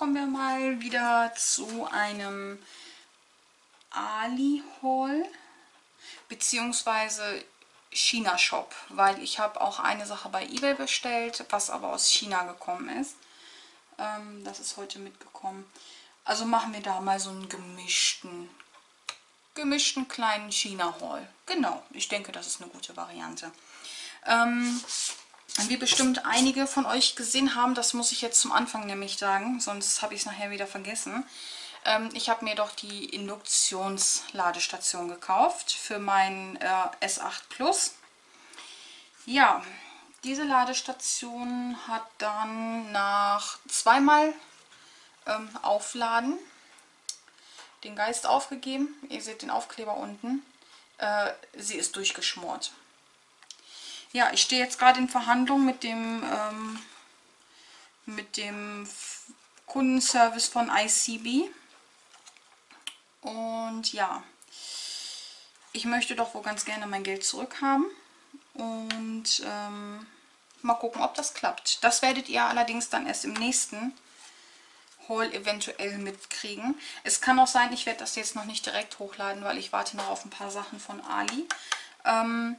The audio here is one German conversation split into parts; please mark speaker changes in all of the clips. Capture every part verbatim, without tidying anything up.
Speaker 1: kommen wir mal wieder zu einem Ali-Haul beziehungsweise China-Shop, weil ich habe auch eine Sache bei eBay bestellt, was aber aus China gekommen ist. Ähm, das ist heute mitgekommen. Also machen wir da mal so einen gemischten, gemischten kleinen China-Haul. Genau, ich denke, das ist eine gute Variante. Ähm, Wie bestimmt einige von euch gesehen haben, das muss ich jetzt zum Anfang nämlich sagen, sonst habe ich es nachher wieder vergessen. Ähm, ich habe mir doch die Induktionsladestation gekauft für meinen äh, S acht Plus. Ja, diese Ladestation hat dann nach zweimal ähm, Aufladen den Geist aufgegeben. Ihr seht den Aufkleber unten. Äh, sie ist durchgeschmort. Ja, ich stehe jetzt gerade in Verhandlung mit dem, ähm, mit dem Kundenservice von I C B. Und ja, ich möchte doch wohl ganz gerne mein Geld zurückhaben. Und ähm, mal gucken, ob das klappt. Das werdet ihr allerdings dann erst im nächsten Haul eventuell mitkriegen. Es kann auch sein, ich werde das jetzt noch nicht direkt hochladen, weil ich warte noch auf ein paar Sachen von Ali. Ähm,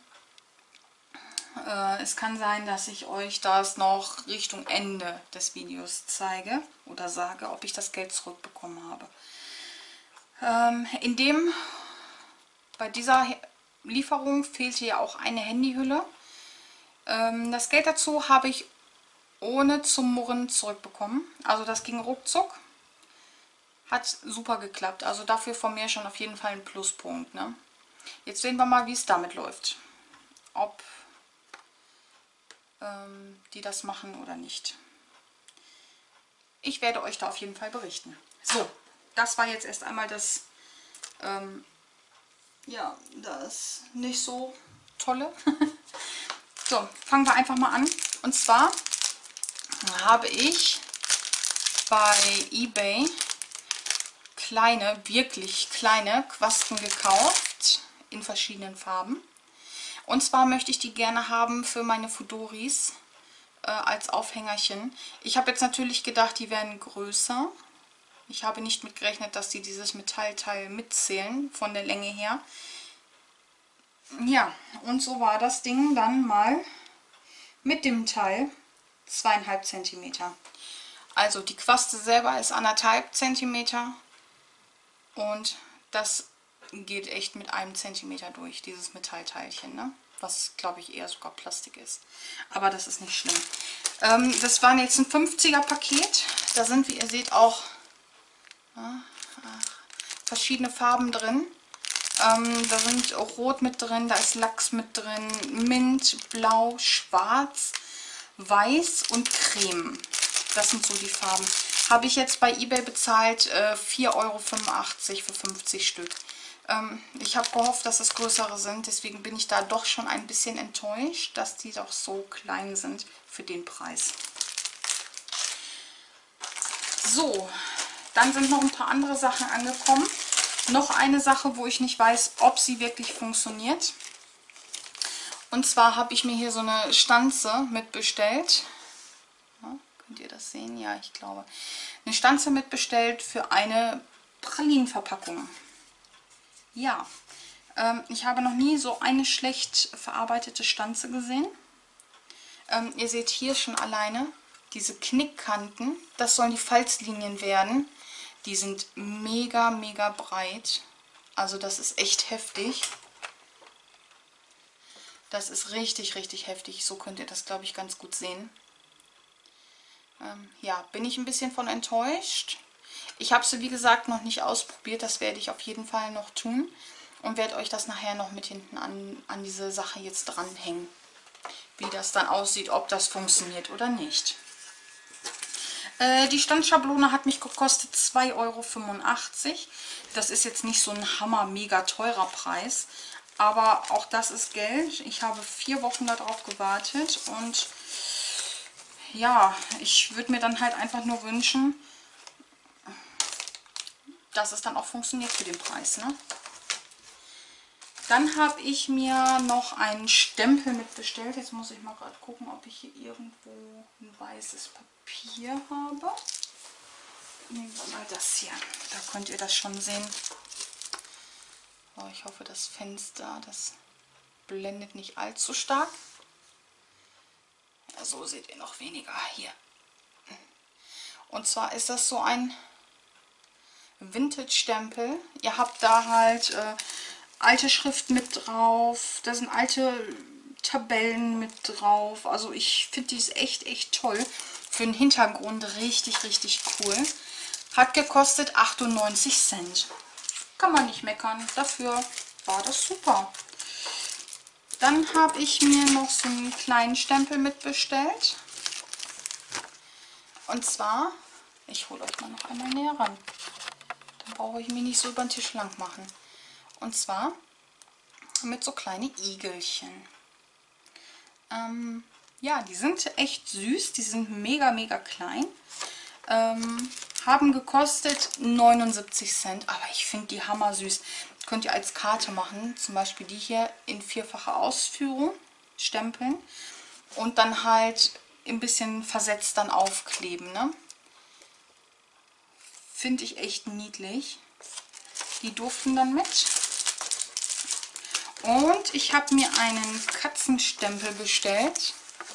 Speaker 1: Es kann sein, dass ich euch das noch Richtung Ende des Videos zeige oder sage, ob ich das Geld zurückbekommen habe. Ähm, in dem, bei dieser Lieferung fehlte ja auch eine Handyhülle. Ähm, das Geld dazu habe ich ohne zu murren zurückbekommen. Also das ging ruckzuck. Hat super geklappt. Also dafür von mir schon auf jeden Fall ein Pluspunkt. Ne? Jetzt sehen wir mal, wie es damit läuft. Ob die das machen oder nicht. Ich werde euch da auf jeden Fall berichten. So, das war jetzt erst einmal das, ähm, ja, das nicht so tolle. So, fangen wir einfach mal an. Und zwar habe ich bei eBay kleine, wirklich kleine Quasten gekauft in verschiedenen Farben. Und zwar möchte ich die gerne haben für meine Fudoris äh, als Aufhängerchen. Ich habe jetzt natürlich gedacht, die wären größer. Ich habe nicht mit gerechnet, dass die dieses Metallteil mitzählen, von der Länge her. Ja, und so war das Ding dann mal mit dem Teil zweieinhalb Zentimeter. Also die Quaste selber ist anderthalb Zentimeter und das geht echt mit einem Zentimeter durch, dieses Metallteilchen, ne? Was glaube ich eher sogar Plastik ist. Aber das ist nicht schlimm. Ähm, das waren jetzt ein fünfziger Paket. Da sind, wie ihr seht, auch ja, verschiedene Farben drin. Ähm, da sind Rot mit drin, da ist Lachs mit drin, Mint, Blau, Schwarz, Weiß und Creme. Das sind so die Farben. Habe ich jetzt bei eBay bezahlt äh, vier Euro fünfundachtzig für fünfzig Stück. Ähm, ich habe gehofft, dass es größere sind, deswegen bin ich da doch schon ein bisschen enttäuscht, dass die doch so klein sind für den Preis. So, dann sind noch ein paar andere Sachen angekommen. Noch eine Sache, wo ich nicht weiß, ob sie wirklich funktioniert. Und zwar habe ich mir hier so eine Stanze mitbestellt. Ja, könnt ihr das sehen? Ja, ich glaube. Eine Stanze mitbestellt für eine Pralinenverpackung. Ja, ähm, ich habe noch nie so eine schlecht verarbeitete Stanze gesehen. Ähm, ihr seht hier schon alleine diese Knickkanten. Das sollen die Falzlinien werden. Die sind mega, mega breit. Also das ist echt heftig. Das ist richtig, richtig heftig. So könnt ihr das, glaube ich, ganz gut sehen. Ähm, ja, bin ich ein bisschen von enttäuscht. Ich habe sie, wie gesagt, noch nicht ausprobiert. Das werde ich auf jeden Fall noch tun. Und werde euch das nachher noch mit hinten an, an diese Sache jetzt dranhängen. Wie das dann aussieht, ob das funktioniert oder nicht. Äh, die Standschablone hat mich gekostet zwei Euro fünfundachtzig. Das ist jetzt nicht so ein hammer mega teurer Preis. Aber auch das ist Geld. Ich habe vier Wochen darauf gewartet. Und ja, ich würde mir dann halt einfach nur wünschen, dass es dann auch funktioniert für den Preis, ne? Dann habe ich mir noch einen Stempel mitbestellt. Jetzt muss ich mal gerade gucken, ob ich hier irgendwo ein weißes Papier habe. Nehmen wir mal das hier. Da könnt ihr das schon sehen. Oh, ich hoffe, das Fenster, das blendet nicht allzu stark. Ja, so seht ihr noch weniger hier. Und zwar ist das so ein Vintage-Stempel. Ihr habt da halt äh, alte Schrift mit drauf. Da sind alte Tabellen mit drauf. Also ich finde die ist echt, echt toll. Für den Hintergrund richtig, richtig cool. Hat gekostet achtundneunzig Cent. Kann man nicht meckern. Dafür war das super. Dann habe ich mir noch so einen kleinen Stempel mitbestellt. Und zwar, ich hole euch mal noch einmal näher ran. Dann brauche ich mich nicht so über den Tisch lang machen. Und zwar mit so kleinen Igelchen. Ähm, ja, die sind echt süß. Die sind mega, mega klein. Ähm, haben gekostet neunundsiebzig Cent. Aber ich finde die hammer süß. Könnt ihr als Karte machen. Zum Beispiel die hier in vierfacher Ausführung stempeln. Und dann halt ein bisschen versetzt dann aufkleben. Ne? Finde ich echt niedlich. Die durften dann mit. Und ich habe mir einen Katzenstempel bestellt.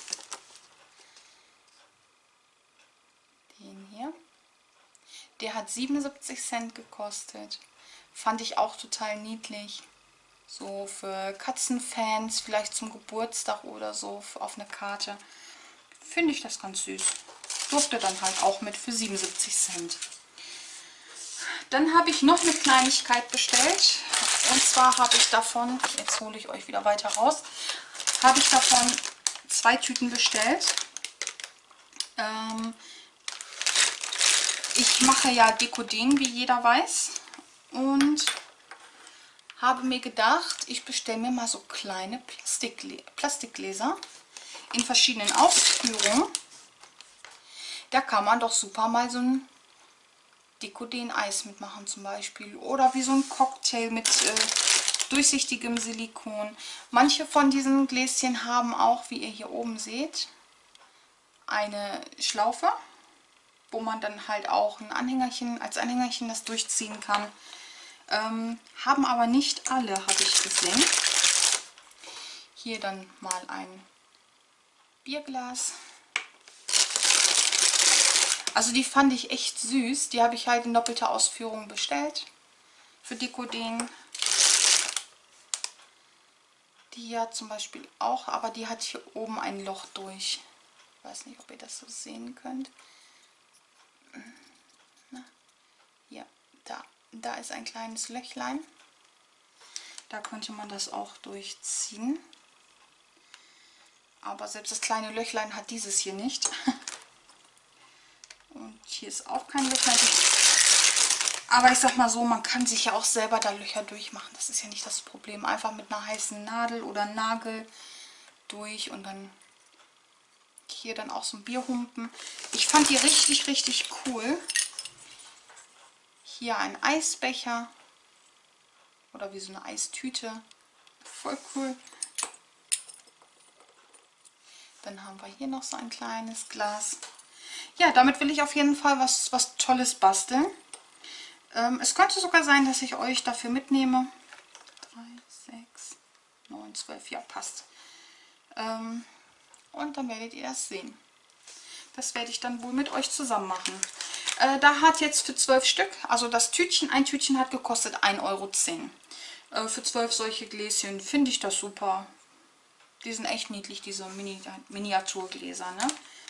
Speaker 1: Den hier. Der hat siebenundsiebzig Cent gekostet. Fand ich auch total niedlich. So für Katzenfans, vielleicht zum Geburtstag oder so auf eine Karte. Finde ich das ganz süß. Durfte dann halt auch mit für siebenundsiebzig Cent. Dann habe ich noch eine Kleinigkeit bestellt. Und zwar habe ich davon, jetzt hole ich euch wieder weiter raus, habe ich davon zwei Tüten bestellt. Ähm, ich mache ja Dekoden, wie jeder weiß. Und habe mir gedacht, ich bestelle mir mal so kleine Plastikglä Plastikgläser in verschiedenen Ausführungen. Da kann man doch super mal so ein Dekoden-Eis mitmachen zum Beispiel. Oder wie so ein Cocktail mit äh, durchsichtigem Silikon. Manche von diesen Gläschen haben auch, wie ihr hier oben seht, eine Schlaufe, wo man dann halt auch ein Anhängerchen, als Anhängerchen das durchziehen kann. Ähm, haben aber nicht alle, habe ich gesehen. Hier dann mal ein Bierglas. Also die fand ich echt süß. Die habe ich halt in doppelter Ausführung bestellt. Für Dekoden. Die hat zum Beispiel auch, aber die hat hier oben ein Loch durch. Ich weiß nicht, ob ihr das so sehen könnt. Na, hier, da. Da ist ein kleines Löchlein. Da könnte man das auch durchziehen. Aber selbst das kleine Löchlein hat dieses hier nicht. Und hier ist auch kein Löchlein. Aber ich sag mal so, man kann sich ja auch selber da Löcher durchmachen. Das ist ja nicht das Problem. Einfach mit einer heißen Nadel oder Nagel durch und dann hier dann auch so ein Bierhumpen. Ich fand die richtig, richtig cool. Hier ein Eisbecher oder wie so eine Eistüte. Voll cool. Dann haben wir hier noch so ein kleines Glas. Ja, damit will ich auf jeden Fall was, was Tolles basteln. Ähm, es könnte sogar sein, dass ich euch dafür mitnehme. drei, sechs, neun, zwölf, ja passt. Ähm, und dann werdet ihr das sehen. Das werde ich dann wohl mit euch zusammen machen. Äh, da hat jetzt für zwölf Stück, also das Tütchen, ein Tütchen hat gekostet ein Euro zehn. Äh, für zwölf solche Gläschen finde ich das super. Die sind echt niedlich, diese Mini Miniaturgläser, ne?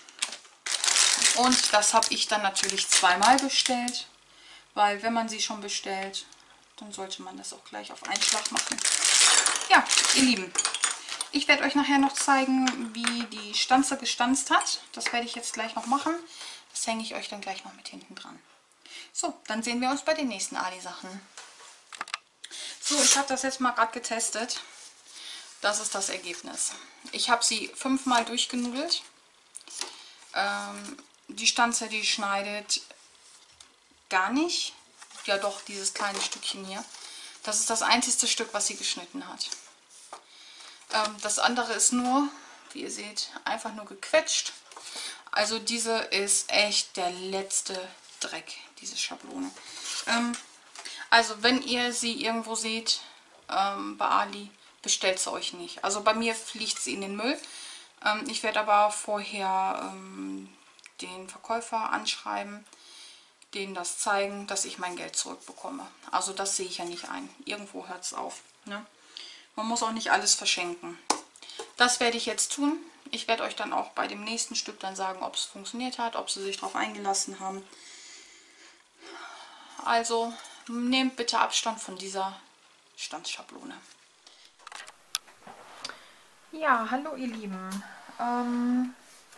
Speaker 1: Und das habe ich dann natürlich zweimal bestellt, weil wenn man sie schon bestellt, dann sollte man das auch gleich auf einen Schlag machen. Ja, ihr Lieben, ich werde euch nachher noch zeigen, wie die Stanze gestanzt hat. Das werde ich jetzt gleich noch machen. Das hänge ich euch dann gleich noch mit hinten dran. So, dann sehen wir uns bei den nächsten Ali-Sachen. So, ich habe das jetzt mal gerade getestet. Das ist das Ergebnis. Ich habe sie fünfmal durchgenudelt. Ähm, die Stanze, die schneidet gar nicht. Ja doch, dieses kleine Stückchen hier. Das ist das einzige Stück, was sie geschnitten hat. Ähm, das andere ist nur, wie ihr seht, einfach nur gequetscht. Also diese ist echt der letzte Dreck, diese Schablone. Ähm, also wenn ihr sie irgendwo seht, ähm, bei Ali, bestellt sie euch nicht. Also bei mir fliegt sie in den Müll. Ähm, ich werde aber vorher ähm, den Verkäufer anschreiben, denen das zeigen, dass ich mein Geld zurückbekomme. Also das sehe ich ja nicht ein. Irgendwo hört es auf. Ne? Man muss auch nicht alles verschenken. Das werde ich jetzt tun. Ich werde euch dann auch bei dem nächsten Stück dann sagen, ob es funktioniert hat, ob sie sich darauf eingelassen haben. Also nehmt bitte Abstand von dieser Stanzschablone. Ja, hallo ihr Lieben. Ähm,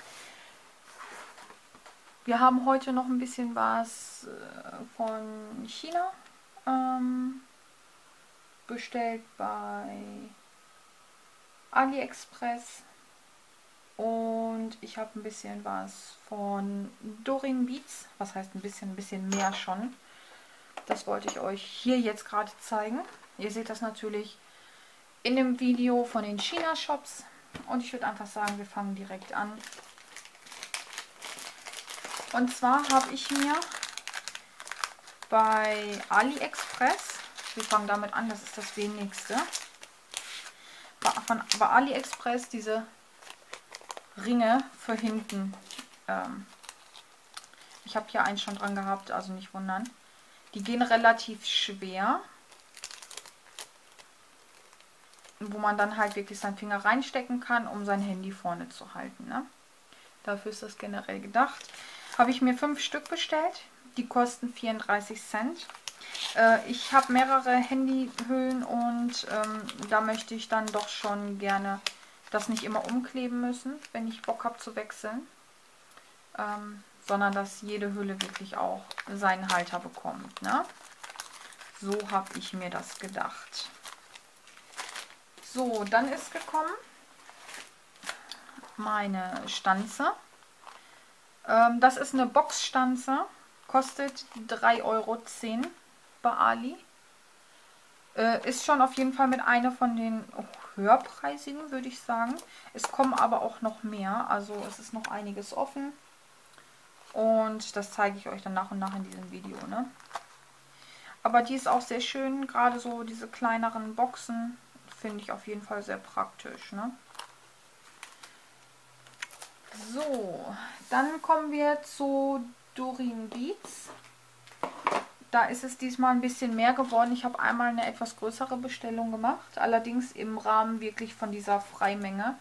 Speaker 1: wir haben heute noch ein bisschen was äh, von China ähm, bestellt bei AliExpress. Und ich habe ein bisschen was von Doreen Beats. Was heißt ein bisschen, ein bisschen mehr schon. Das wollte ich euch hier jetzt gerade zeigen. Ihr seht das natürlich in dem Video von den China-Shops. Und ich würde einfach sagen, wir fangen direkt an. Und zwar habe ich mir bei AliExpress, wir fangen damit an, das ist das wenigste, von, bei AliExpress diese Ringe für hinten. Ähm, ich habe hier einen schon dran gehabt, also nicht wundern. Die gehen relativ schwer, wo man dann halt wirklich seinen Finger reinstecken kann, um sein Handy vorne zu halten. Ne? Dafür ist das generell gedacht. Habe ich mir fünf Stück bestellt. Die kosten vierunddreißig Cent. Äh, ich habe mehrere Handyhüllen und ähm, da möchte ich dann doch schon gerne das nicht immer umkleben müssen, wenn ich Bock habe zu wechseln. Ähm, sondern dass jede Hülle wirklich auch seinen Halter bekommt. Ne? So habe ich mir das gedacht. So, dann ist gekommen meine Stanze. Ähm, das ist eine Boxstanze. Kostet drei Euro zehn bei Ali. Äh, ist schon auf jeden Fall mit einer von den höherpreisigen, würde ich sagen. Es kommen aber auch noch mehr. Also es ist noch einiges offen. Und das zeige ich euch dann nach und nach in diesem Video. Ne? Aber die ist auch sehr schön. Gerade so diese kleineren Boxen finde ich auf jeden Fall sehr praktisch. Ne? So, dann kommen wir zu Doreen Beats. Da ist es diesmal ein bisschen mehr geworden. Ich habe einmal eine etwas größere Bestellung gemacht. Allerdings im Rahmen wirklich von dieser Freimenge.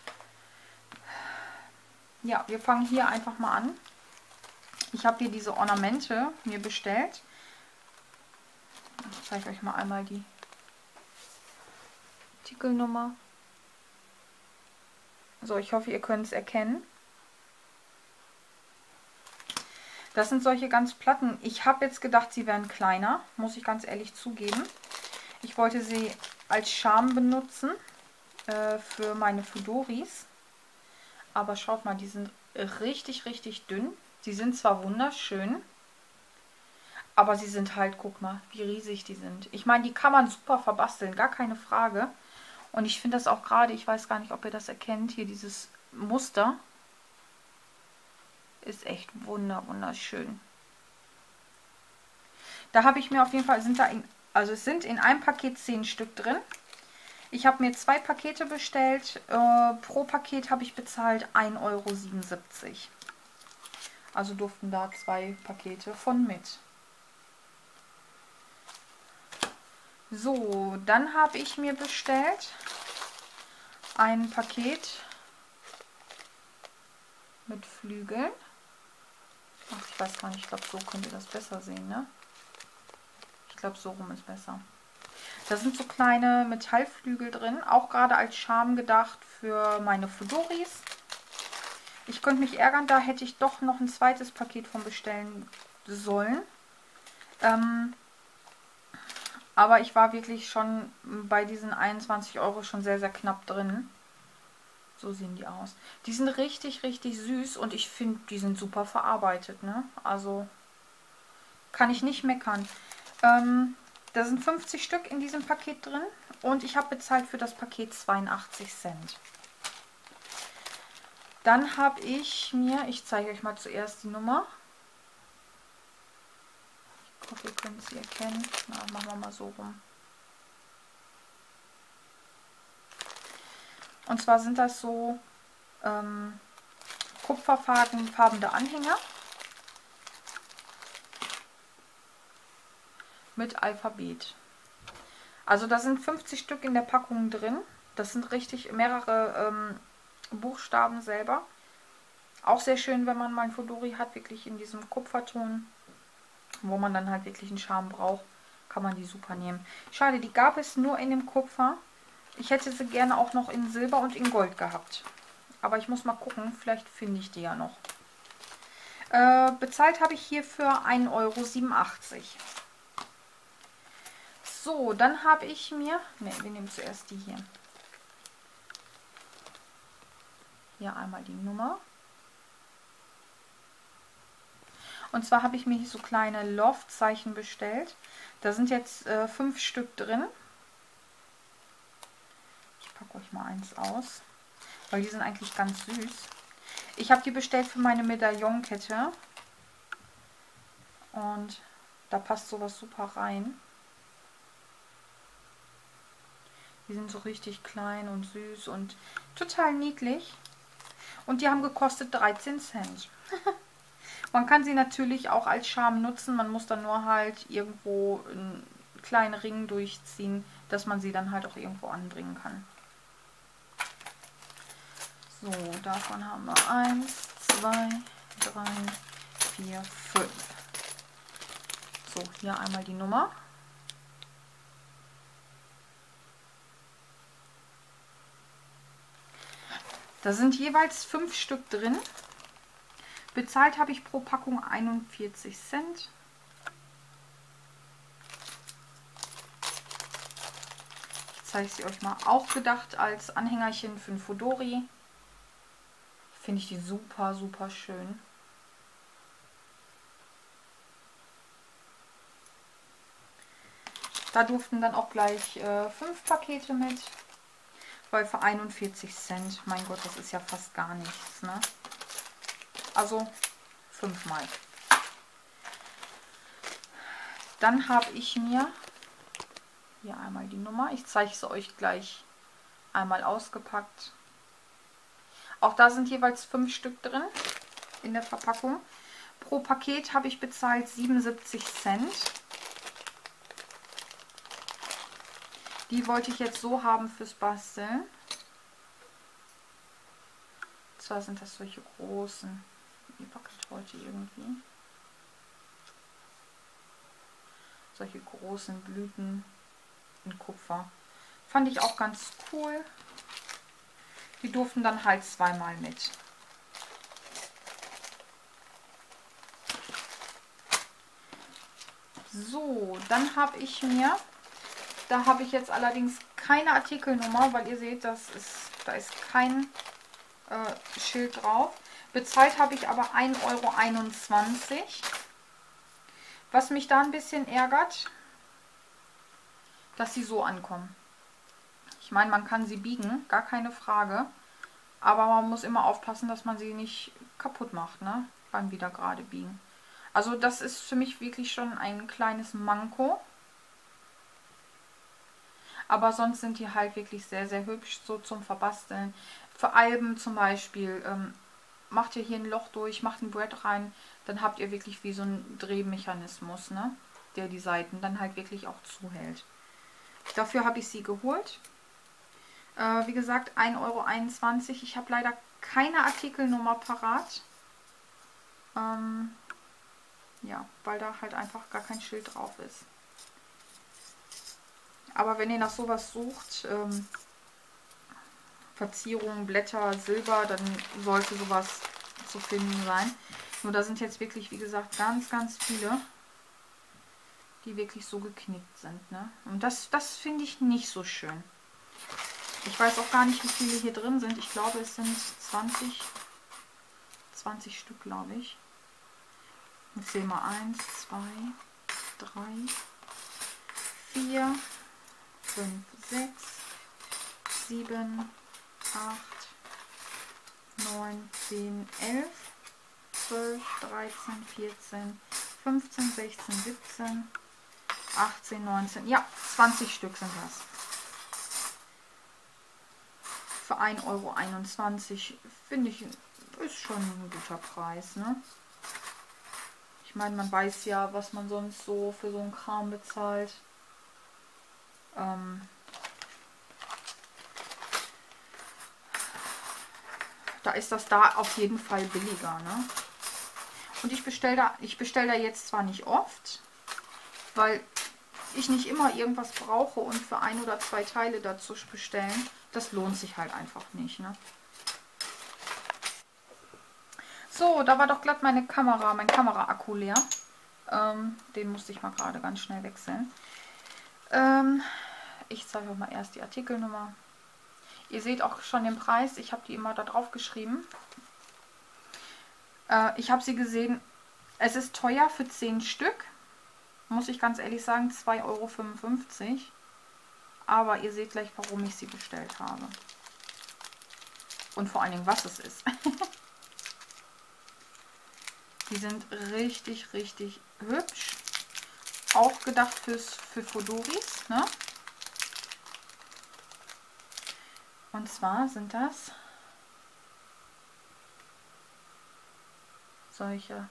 Speaker 1: Ja, wir fangen hier einfach mal an. Ich habe hier diese Ornamente mir bestellt. Ich zeige euch mal einmal die Artikelnummer. So, ich hoffe, ihr könnt es erkennen. Das sind solche ganz platten. Ich habe jetzt gedacht, sie wären kleiner, muss ich ganz ehrlich zugeben. Ich wollte sie als Charme benutzen äh, für meine Fudoris. Aber schaut mal, die sind richtig, richtig dünn. Sie sind zwar wunderschön, aber sie sind halt, guck mal, wie riesig die sind. Ich meine, die kann man super verbasteln, gar keine Frage. Und ich finde das auch gerade, ich weiß gar nicht, ob ihr das erkennt, hier dieses Muster ist echt wunder, wunderschön. Da habe ich mir auf jeden Fall, sind da in, also es sind in einem Paket zehn Stück drin. Ich habe mir zwei Pakete bestellt. Äh, pro Paket habe ich bezahlt ein Euro siebenundsiebzig. Also durften da zwei Pakete von mit. So, dann habe ich mir bestellt ein Paket mit Flügeln. Ach, ich weiß gar nicht, ich glaube, so könnt ihr das besser sehen, ne? Ich glaube, so rum ist besser. Da sind so kleine Metallflügel drin, auch gerade als Charme gedacht für meine Fudoris. Ich könnte mich ärgern, da hätte ich doch noch ein zweites Paket von bestellen sollen. Ähm, aber ich war wirklich schon bei diesen einundzwanzig Euro schon sehr, sehr knapp drin. So sehen die aus. Die sind richtig, richtig süß und ich finde, die sind super verarbeitet. Ne? Also kann ich nicht meckern. Ähm, da sind fünfzig Stück in diesem Paket drin und ich habe bezahlt für das Paket zweiundachtzig Cent. Dann habe ich mir, ich zeige euch mal zuerst die Nummer. Ich hoffe, ihr könnt sie erkennen. Na, machen wir mal so rum. Und zwar sind das so ähm, kupferfarbene Anhänger mit Alphabet. Also da sind fünfzig Stück in der Packung drin. Das sind richtig mehrere ähm, Buchstaben selber. Auch sehr schön, wenn man mal ein Fudori hat, wirklich in diesem Kupferton, wo man dann halt wirklich einen Charme braucht, kann man die super nehmen. Schade, die gab es nur in dem Kupfer. Ich hätte sie gerne auch noch in Silber und in Gold gehabt. Aber ich muss mal gucken, vielleicht finde ich die ja noch. Äh, bezahlt habe ich hierfür ein Euro siebenundachtzig. So, dann habe ich mir... Ne, wir nehmen zuerst die hier. Hier einmal die Nummer. Und zwar habe ich mir hier so kleine Love-Zeichen bestellt. Da sind jetzt äh, fünf Stück drin. Ich packe euch mal eins aus, weil die sind eigentlich ganz süß. Ich habe die bestellt für meine Medaillenkette. Und da passt sowas super rein. Die sind so richtig klein und süß und total niedlich. Und die haben gekostet dreizehn Cent. Man kann sie natürlich auch als Charme nutzen. Man muss dann nur halt irgendwo einen kleinen Ring durchziehen, dass man sie dann halt auch irgendwo anbringen kann. So, davon haben wir eins, zwei, drei, vier, fünf. So, hier einmal die Nummer. Da sind jeweils fünf Stück drin. Bezahlt habe ich pro Packung einundvierzig Cent. Ich zeige sie euch mal. Auch gedacht als Anhängerchen für ein Fudori. Finde ich die super, super schön. Da durften dann auch gleich äh, fünf Pakete mit. Weil für einundvierzig Cent, mein Gott, das ist ja fast gar nichts, ne? Also fünfmal. Dann habe ich mir hier einmal die Nummer. Ich zeige es euch gleich einmal ausgepackt. Auch da sind jeweils fünf Stück drin in der Verpackung. Pro Paket habe ich bezahlt siebenundsiebzig Cent. Die wollte ich jetzt so haben fürs Basteln. Und zwar sind das solche großen. Die packt heute irgendwie. Solche großen Blüten in Kupfer. Fand ich auch ganz cool. Die durften dann halt zweimal mit. So, dann habe ich mir, da habe ich jetzt allerdings keine Artikelnummer, weil ihr seht, das ist, da ist kein äh, Schild drauf. Bezahlt habe ich aber ein Euro einundzwanzig. Was mich da ein bisschen ärgert, dass sie so ankommen. Ich meine, man kann sie biegen, gar keine Frage. Aber man muss immer aufpassen, dass man sie nicht kaputt macht, ne? Beim wieder gerade biegen. Also das ist für mich wirklich schon ein kleines Manko. Aber sonst sind die halt wirklich sehr, sehr hübsch, so zum Verbasteln. Für Alben zum Beispiel, ähm, macht ihr hier ein Loch durch, macht ein Brett rein, dann habt ihr wirklich wie so einen Drehmechanismus, ne? Der die Seiten dann halt wirklich auch zuhält. Dafür habe ich sie geholt. Äh, wie gesagt, ein Euro einundzwanzig. Ich habe leider keine Artikelnummer parat. Ähm, ja, weil da halt einfach gar kein Schild drauf ist. Aber wenn ihr nach sowas sucht, ähm, Verzierungen, Blätter, Silber, dann sollte sowas zu finden sein. Nur da sind jetzt wirklich, wie gesagt, ganz, ganz viele, die wirklich so geknickt sind, ne? Und das, das finde ich nicht so schön. Ich weiß auch gar nicht, wie viele hier drin sind. Ich glaube, es sind zwanzig, zwanzig Stück, glaube ich. Ich sehe mal eins, zwei, drei, vier, fünf, sechs, sieben, acht, neun, zehn, elf, zwölf, dreizehn, vierzehn, fünfzehn, sechzehn, siebzehn, achtzehn, neunzehn. Ja, zwanzig Stück sind das. Für ein Euro einundzwanzig finde ich, ist schon ein guter Preis, ne? Ich meine, man weiß ja, was man sonst so für so einen Kram bezahlt. Ähm, da ist das da auf jeden Fall billiger, ne? Und ich bestelle da, ich bestelle da jetzt zwar nicht oft, weil ich nicht immer irgendwas brauche und für ein oder zwei Teile dazu bestellen, das lohnt sich halt einfach nicht, ne? So, da war doch glatt meine Kamera, mein Kameraakku leer. Ähm, den musste ich mal gerade ganz schnell wechseln. Ähm, ich zeige euch mal erst die Artikelnummer. Ihr seht auch schon den Preis. Ich habe die immer da drauf geschrieben. Äh, ich habe sie gesehen. Es ist teuer für zehn Stück. Muss ich ganz ehrlich sagen, zwei Euro fünfundfünfzig. Aber ihr seht gleich, warum ich sie bestellt habe. Und vor allen Dingen, was es ist. Die sind richtig, richtig hübsch. Auch gedacht fürs, für Fodoris, ne? Und zwar sind das solche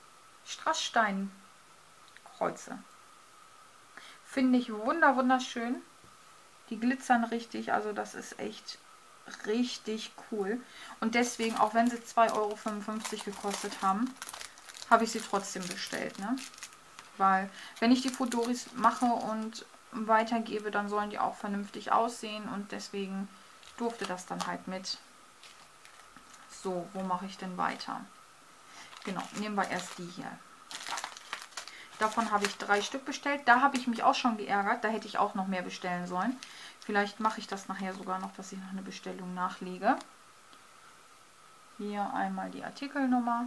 Speaker 1: Strasssteinkreuze. Finde ich wunder wunderschön. Die glitzern richtig, also das ist echt richtig cool. Und deswegen, auch wenn sie zwei Euro fünfundfünfzig gekostet haben, habe ich sie trotzdem bestellt, ne? Weil wenn ich die Fodoris mache und weitergebe, dann sollen die auch vernünftig aussehen und deswegen durfte das dann halt mit. So, wo mache ich denn weiter? Genau, nehmen wir erst die hier. Davon habe ich drei Stück bestellt. Da habe ich mich auch schon geärgert. Da hätte ich auch noch mehr bestellen sollen. Vielleicht mache ich das nachher sogar noch, dass ich noch eine Bestellung nachlege. Hier einmal die Artikelnummer.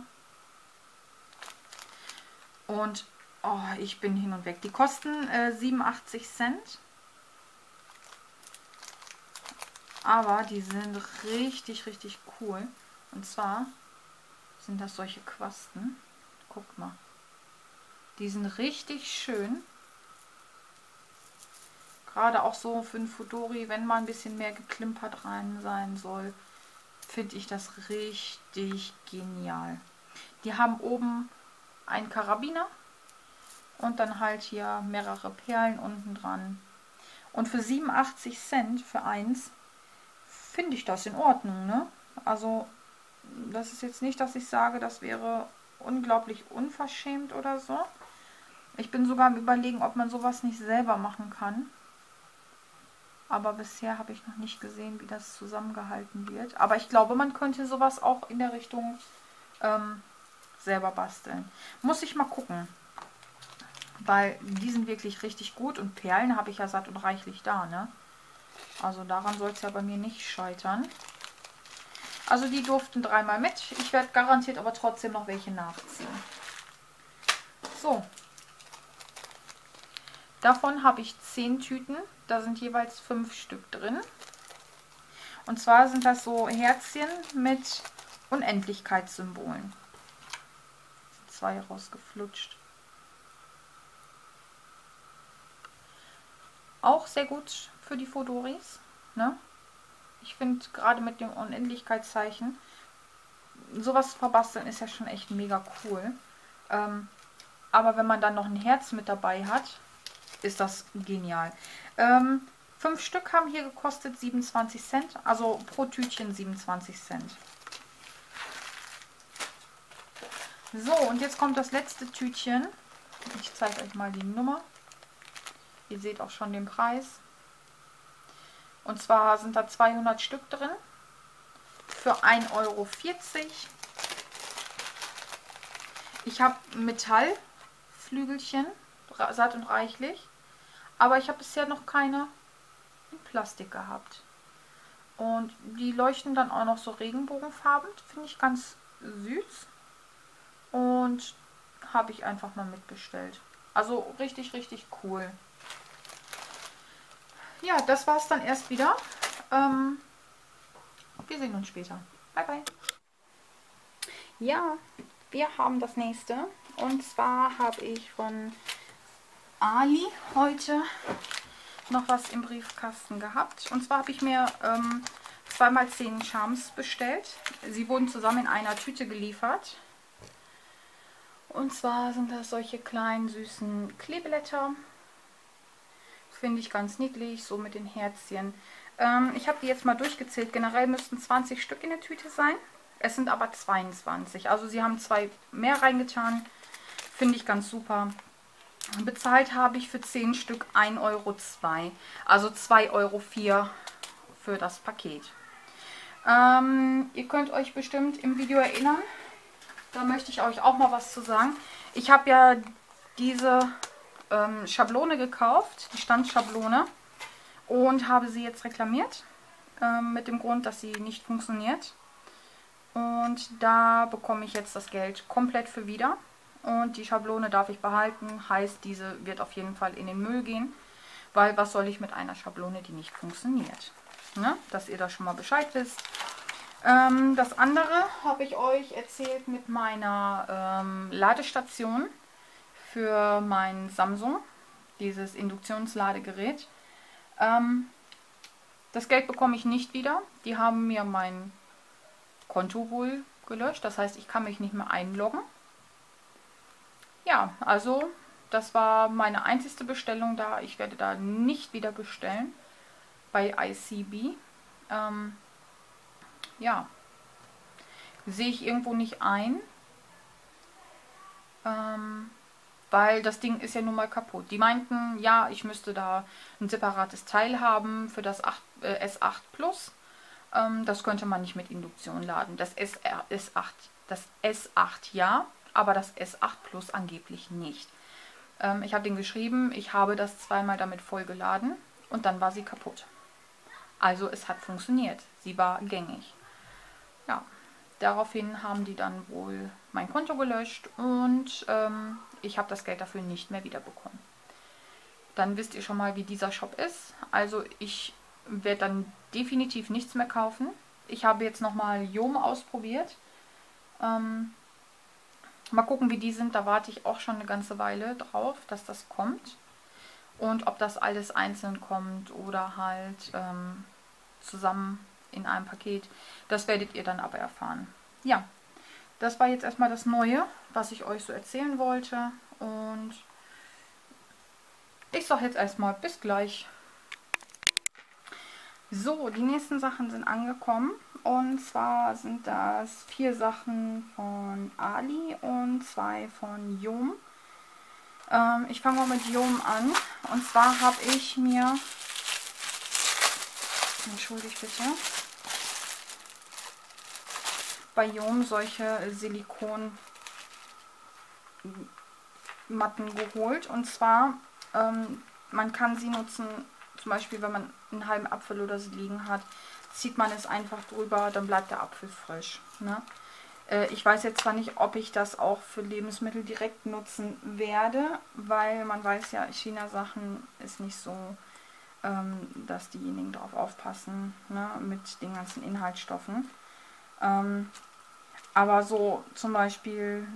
Speaker 1: Und oh, ich bin hin und weg. Die kosten äh, siebenundachtzig Cent. Aber die sind richtig, richtig cool. Und zwar sind das solche Quasten. Guckt mal. Die sind richtig schön. Gerade auch so für ein Fodori, wenn mal ein bisschen mehr geklimpert rein sein soll, finde ich das richtig genial. Die haben oben einen Karabiner und dann halt hier mehrere Perlen unten dran. Und für siebenundachtzig Cent für eins finde ich das in Ordnung, ne? Also das ist jetzt nicht, dass ich sage, das wäre unglaublich unverschämt oder so. Ich bin sogar am Überlegen, ob man sowas nicht selber machen kann. Aber bisher habe ich noch nicht gesehen, wie das zusammengehalten wird. Aber ich glaube, man könnte sowas auch in der Richtung ähm, selber basteln. Muss ich mal gucken. Weil die sind wirklich richtig gut und Perlen habe ich ja satt und reichlich da, ne? Also daran soll es ja bei mir nicht scheitern. Also die durften dreimal mit. Ich werde garantiert aber trotzdem noch welche nachziehen. So. Davon habe ich zehn Tüten. Da sind jeweils fünf Stück drin. Und zwar sind das so Herzchen mit Unendlichkeitssymbolen. Zwei rausgeflutscht. Auch sehr gut für die Fodoris, ne? Ich finde gerade mit dem Unendlichkeitszeichen, sowas verbasteln ist ja schon echt mega cool. Ähm, aber wenn man dann noch ein Herz mit dabei hat, ist das genial. Ähm, fünf Stück haben hier gekostet siebenundzwanzig Cent, also pro Tütchen siebenundzwanzig Cent. So, und jetzt kommt das letzte Tütchen. Ich zeige euch mal die Nummer. Ihr seht auch schon den Preis. Und zwar sind da zweihundert Stück drin. Für ein Euro vierzig. Ich habe Metallflügelchen, satt und reichlich. Aber ich habe bisher noch keine in Plastik gehabt. Und die leuchten dann auch noch so regenbogenfarben. Finde ich ganz süß. Und habe ich einfach mal mitbestellt. Also richtig, richtig cool. Ja, das war es dann erst wieder. Ähm, wir sehen uns später. Bye, bye. Ja, wir haben das nächste. Und zwar habe ich von Ali heute noch was im Briefkasten gehabt. Und zwar habe ich mir ähm, zwei mal zehn Charms bestellt. Sie wurden zusammen in einer Tüte geliefert. Und zwar sind das solche kleinen süßen Kleeblätter. Finde ich ganz niedlich, so mit den Herzchen. Ähm, ich habe die jetzt mal durchgezählt. Generell müssten zwanzig Stück in der Tüte sein. Es sind aber zweiundzwanzig. Also sie haben zwei mehr reingetan. Finde ich ganz super. Bezahlt habe ich für zehn Stück ein Euro zwei. Also zwei Euro vier für das Paket. Ähm, ihr könnt euch bestimmt im Video erinnern. Da möchte ich euch auch mal was zu sagen. Ich habe ja diese ähm, Schablone gekauft, die Standschablone, und habe sie jetzt reklamiert, ähm, mit dem Grund, dass sie nicht funktioniert. Und da bekomme ich jetzt das Geld komplett für wieder. Und die Schablone darf ich behalten, heißt, diese wird auf jeden Fall in den Müll gehen, weil was soll ich mit einer Schablone, die nicht funktioniert? Ne? Dass ihr da schon mal Bescheid wisst. Ähm, das andere habe ich euch erzählt mit meiner ähm, Ladestation für mein Samsung, dieses Induktionsladegerät. Ähm, das Geld bekomme ich nicht wieder. Die haben mir mein Konto wohl gelöscht, das heißt, ich kann mich nicht mehr einloggen. Ja, also das war meine einzigste Bestellung da. Ich werde da nicht wieder bestellen bei I C B. Ähm, ja, sehe ich irgendwo nicht ein, ähm, weil das Ding ist ja nun mal kaputt. Die meinten, ja, ich müsste da ein separates Teil haben für das acht, äh, S acht Plus. Ähm, das könnte man nicht mit Induktion laden. Das S acht, das S acht ja, aber das S acht Plus angeblich nicht. Ähm, ich habe den geschrieben, ich habe das zweimal damit vollgeladen und dann war sie kaputt. Also es hat funktioniert. Sie war gängig. Ja, daraufhin haben die dann wohl mein Konto gelöscht und ähm, ich habe das Geld dafür nicht mehr wiederbekommen. Dann wisst ihr schon mal, wie dieser Shop ist. Also ich werde dann definitiv nichts mehr kaufen. Ich habe jetzt nochmal Yom ausprobiert. Ähm, mal gucken, wie die sind. Da warte ich auch schon eine ganze Weile drauf, dass das kommt. Und ob das alles einzeln kommt oder halt ähm, zusammen in einem Paket. Das werdet ihr dann aber erfahren. Ja, das war jetzt erstmal das Neue, was ich euch so erzählen wollte. Und ich sage jetzt erstmal bis gleich. So, die nächsten Sachen sind angekommen. Und zwar sind das vier Sachen von Ali und zwei von Yom. Ähm, ich fange mal mit Yom an. Und zwar habe ich mir... Entschuldigt bitte. Bei Yom solche Silikonmatten geholt. Und zwar, ähm, man kann sie nutzen, zum Beispiel wenn man einen halben Apfel oder so liegen hat, zieht man es einfach drüber, dann bleibt der Apfel frisch. Ne? Äh, ich weiß jetzt zwar nicht, ob ich das auch für Lebensmittel direkt nutzen werde, weil man weiß ja, China-Sachen ist nicht so, ähm, dass diejenigen darauf aufpassen, ne, mit den ganzen Inhaltsstoffen. Ähm, aber so zum Beispiel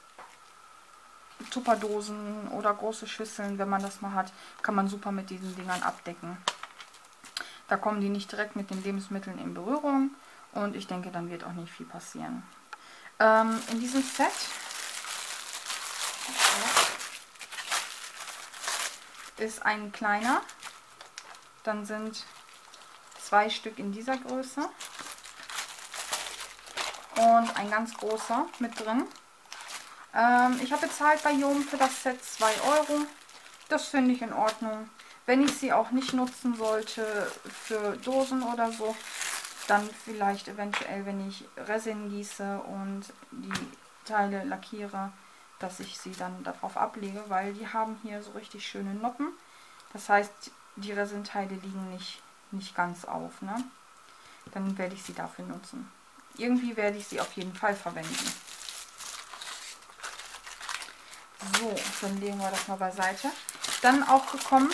Speaker 1: Tupperdosen oder große Schüsseln, wenn man das mal hat, kann man super mit diesen Dingern abdecken. Da kommen die nicht direkt mit den Lebensmitteln in Berührung und ich denke, dann wird auch nicht viel passieren. Ähm, in diesem Set ist ein kleiner, dann sind zwei Stück in dieser Größe und ein ganz großer mit drin. Ähm, ich habe bezahlt bei Yom für das Set zwei Euro. Das finde ich in Ordnung. Wenn ich sie auch nicht nutzen sollte für Dosen oder so, dann vielleicht eventuell, wenn ich Resin gieße und die Teile lackiere, dass ich sie dann darauf ablege, weil die haben hier so richtig schöne Noppen. Das heißt, die Resinteile liegen nicht, nicht ganz auf. Ne? Dann werde ich sie dafür nutzen. Irgendwie werde ich sie auf jeden Fall verwenden. So, dann legen wir das mal beiseite. Dann auch gekommen,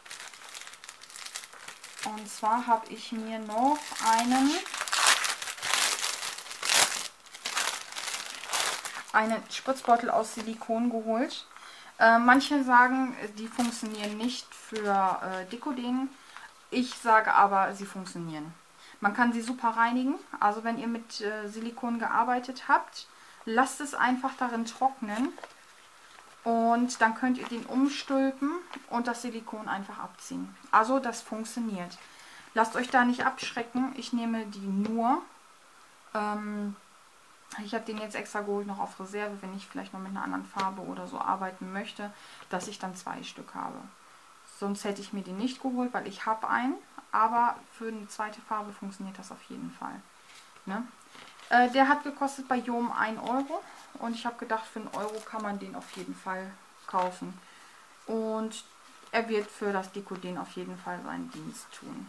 Speaker 1: und zwar habe ich mir noch einen einen Spritzbeutel aus Silikon geholt. Äh, manche sagen, die funktionieren nicht für äh, Dekodegen. Ich sage aber, sie funktionieren. Man kann sie super reinigen. Also wenn ihr mit äh, Silikon gearbeitet habt, lasst es einfach darin trocknen. Und dann könnt ihr den umstülpen und das Silikon einfach abziehen. Also das funktioniert. Lasst euch da nicht abschrecken. Ich nehme die nur. Ähm, ich habe den jetzt extra geholt noch auf Reserve, wenn ich vielleicht noch mit einer anderen Farbe oder so arbeiten möchte, dass ich dann zwei Stück habe. Sonst hätte ich mir den nicht geholt, weil ich habe einen. Aber für eine zweite Farbe funktioniert das auf jeden Fall. Ne? Äh, der hat gekostet bei Jom ein Euro. Und ich habe gedacht, für einen Euro kann man den auf jeden Fall kaufen. Und er wird für das Dekoden auf jeden Fall seinen Dienst tun.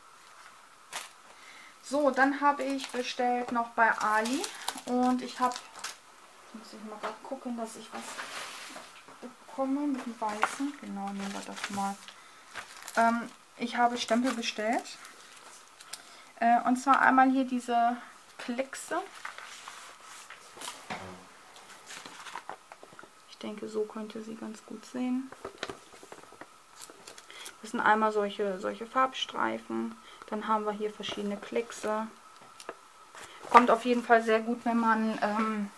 Speaker 1: So, dann habe ich bestellt noch bei Ali. Und ich habe, muss ich mal gerade gucken, dass ich was bekomme mit dem Weißen. Genau, nehmen wir das mal. Ähm, ich habe Stempel bestellt. Äh, und zwar einmal hier diese Kleckse. Ich denke, so könnt ihr sie ganz gut sehen. Das sind einmal solche, solche Farbstreifen. Dann haben wir hier verschiedene Kleckse. Kommt auf jeden Fall sehr gut, wenn man, ähm,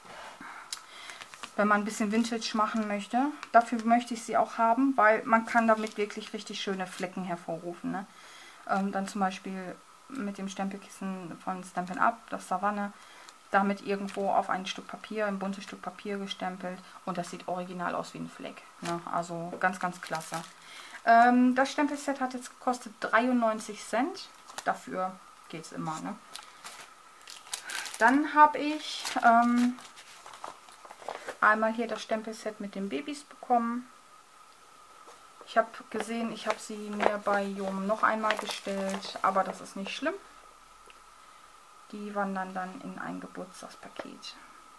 Speaker 1: wenn man ein bisschen Vintage machen möchte. Dafür möchte ich sie auch haben, weil man kann damit wirklich richtig schöne Flecken hervorrufen. Ne? Ähm, dann zum Beispiel mit dem Stempelkissen von Stampin' Up, das Savanne. Damit irgendwo auf ein Stück Papier, ein buntes Stück Papier gestempelt und das sieht original aus wie ein Fleck. Ne? Also ganz, ganz klasse. Ähm, das Stempelset hat jetzt gekostet dreiundneunzig Cent. Dafür geht es immer. Ne? Dann habe ich ähm, einmal hier das Stempelset mit den Babys bekommen. Ich habe gesehen, ich habe sie mir bei Jom noch einmal bestellt, aber das ist nicht schlimm. Die wandern dann in ein Geburtstagspaket.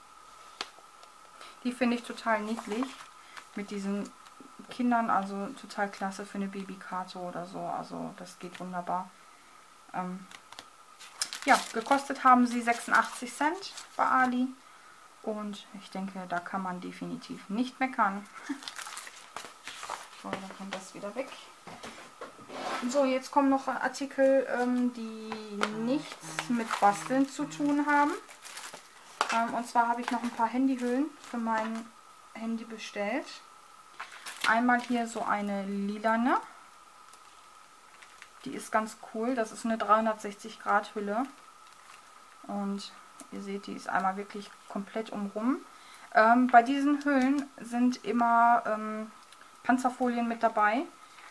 Speaker 1: Die finde ich total niedlich. Mit diesen Kindern, also total klasse für eine Babykarte oder so. Also das geht wunderbar. Ähm ja, gekostet haben sie sechsundachtzig Cent bei Ali. Und ich denke, da kann man definitiv nicht meckern. So, dann kommt das wieder weg. So, jetzt kommen noch Artikel, ähm, die nichts mit Basteln zu tun haben. Ähm, und zwar habe ich noch ein paar Handyhüllen für mein Handy bestellt. Einmal hier so eine lilane. Die ist ganz cool. Das ist eine dreihundertsechzig Grad Hülle. Und ihr seht, die ist einmal wirklich komplett umrum. Ähm, bei diesen Hüllen sind immer ähm, Panzerfolien mit dabei.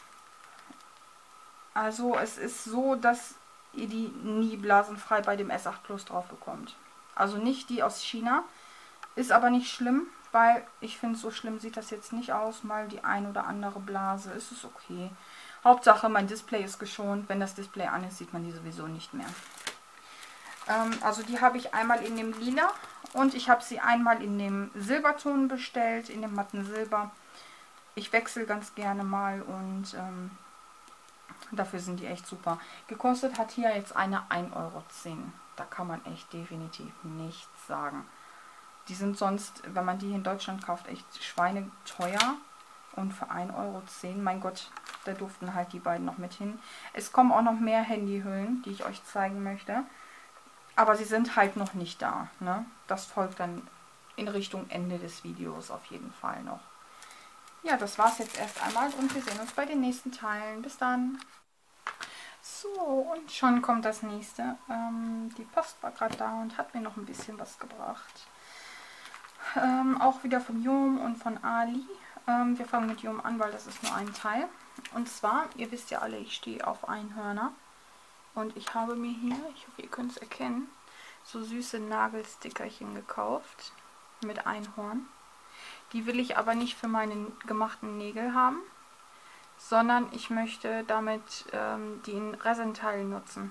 Speaker 1: Also es ist so, dass ihr die nie blasenfrei bei dem S acht Plus drauf bekommt. Also nicht die aus China. Ist aber nicht schlimm, weil ich finde, so schlimm sieht das jetzt nicht aus. Mal die ein oder andere Blase, ist es okay. Hauptsache mein Display ist geschont. Wenn das Display an ist, sieht man die sowieso nicht mehr. Ähm, also die habe ich einmal in dem Lila und ich habe sie einmal in dem Silberton bestellt, in dem matten Silber. Ich wechsle ganz gerne mal und ähm, dafür sind die echt super. Gekostet hat hier jetzt eine ein Euro zehn. Da kann man echt definitiv nichts sagen. Die sind sonst, wenn man die in Deutschland kauft, echt schweineteuer. Und für ein Euro zehn, mein Gott, da durften halt die beiden noch mit hin. Es kommen auch noch mehr Handyhüllen, die ich euch zeigen möchte. Aber sie sind halt noch nicht da. Ne? Das folgt dann in Richtung Ende des Videos auf jeden Fall noch. Ja, das war es jetzt erst einmal und wir sehen uns bei den nächsten Teilen. Bis dann! So, und schon kommt das nächste. Ähm, die Post war gerade da und hat mir noch ein bisschen was gebracht. Ähm, auch wieder von Jom und von Ali. Ähm, wir fangen mit Jom an, weil das ist nur ein Teil. Und zwar, ihr wisst ja alle, ich stehe auf Einhörner. Und ich habe mir hier, ich hoffe ihr könnt es erkennen, so süße Nagelstickerchen gekauft mit Einhorn. Die will ich aber nicht für meine gemachten Nägel haben, sondern ich möchte damit ähm, die in Resinteil nutzen.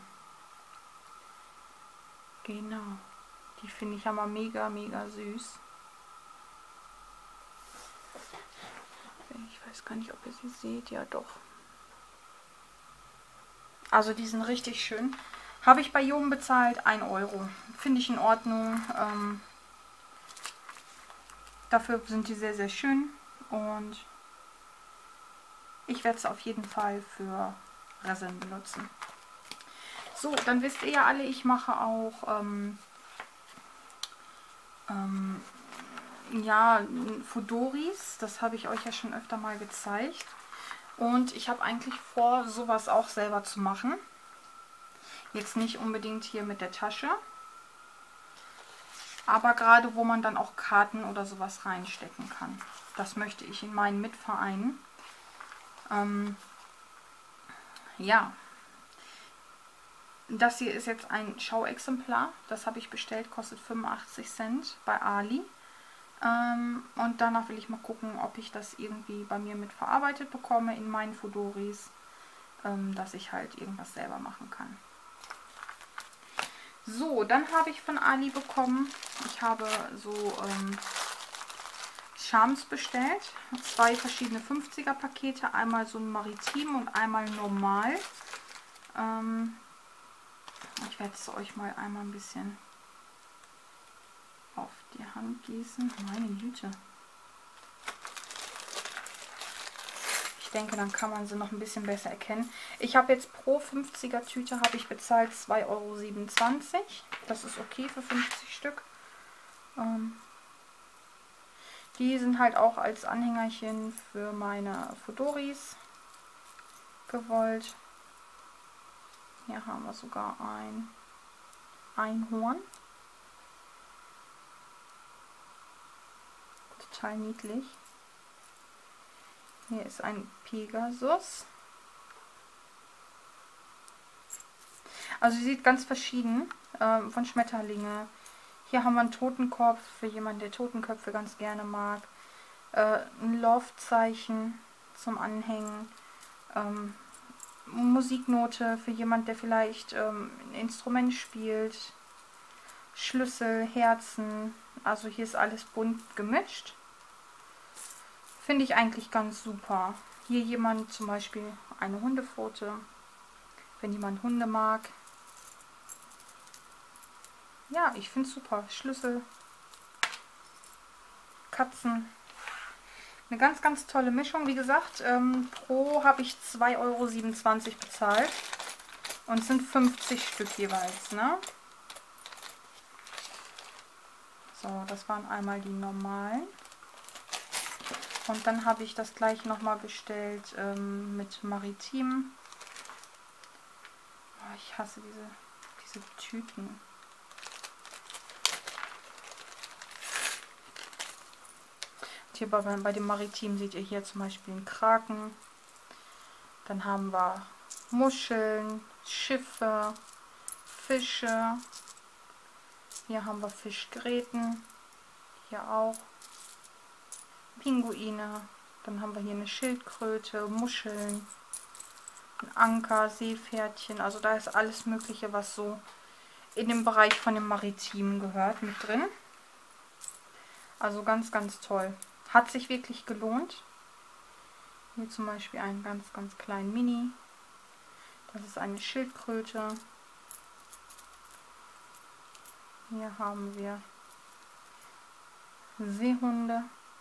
Speaker 1: Genau. Die finde ich aber mega, mega süß. Ich weiß gar nicht, ob ihr sie seht. Ja, doch. Also die sind richtig schön. Habe ich bei Jom bezahlt, ein Euro. Finde ich in Ordnung. Ähm, Dafür sind die sehr, sehr schön und ich werde es auf jeden Fall für Resin benutzen. So, dann wisst ihr ja alle, ich mache auch ähm, ähm, ja, Fudoris. Das habe ich euch ja schon öfter mal gezeigt. Und ich habe eigentlich vor, sowas auch selber zu machen. Jetzt nicht unbedingt hier mit der Tasche. Aber gerade wo man dann auch Karten oder sowas reinstecken kann. Das möchte ich in meinen Mitvereinen. Ähm, ja. Das hier ist jetzt ein Schauexemplar. Das habe ich bestellt, kostet fünfundachtzig Cent bei Ali. Ähm, und danach will ich mal gucken, ob ich das irgendwie bei mir mit verarbeitet bekomme in meinen Fudoris, ähm, dass ich halt irgendwas selber machen kann. So, dann habe ich von Ali bekommen, ich habe so ähm, Charms bestellt. Zwei verschiedene fünfziger Pakete, einmal so ein Maritim und einmal normal. Ähm, ich werde es euch mal einmal ein bisschen auf die Hand gießen. Meine Güte. Ich denke, dann kann man sie noch ein bisschen besser erkennen. Ich habe jetzt pro fünfziger Tüte habe ich bezahlt zwei Euro siebenundzwanzig. Das ist okay für fünfzig Stück. Ähm, die sind halt auch als Anhängerchen für meine Fudoris gewollt. Hier haben wir sogar ein Einhorn. Total niedlich. Hier ist ein Pegasus. Also sie sieht ganz verschieden ähm, von Schmetterlinge. Hier haben wir einen Totenkopf für jemanden, der Totenköpfe ganz gerne mag. Äh, ein Love-Zeichen zum Anhängen. Ähm, Musiknote für jemanden, der vielleicht ähm, ein Instrument spielt. Schlüssel, Herzen. Also hier ist alles bunt gemischt. Finde ich eigentlich ganz super. Hier jemand zum Beispiel eine Hundepfote, wenn jemand Hunde mag. Ja, ich finde es super. Schlüssel, Katzen. Eine ganz, ganz tolle Mischung. Wie gesagt, ähm, pro habe ich zwei Euro siebenundzwanzig bezahlt. Und es sind fünfzig Stück jeweils, ne? So, das waren einmal die normalen. Und dann habe ich das gleich nochmal bestellt ähm, mit Maritim. Oh, ich hasse diese, diese Tüten. Hier bei, bei dem Maritim seht ihr hier zum Beispiel einen Kraken. Dann haben wir Muscheln, Schiffe, Fische. Hier haben wir Fischgräten. Hier auch. Pinguine. Dann haben wir hier eine Schildkröte, Muscheln, ein Anker, Seepferdchen. Also da ist alles Mögliche, was so in dem Bereich von dem Maritimen gehört, mit drin. Also ganz, ganz toll. Hat sich wirklich gelohnt. Hier zum Beispiel einen ganz, ganz kleinen Mini. Das ist eine Schildkröte. Hier haben wir Seehunde.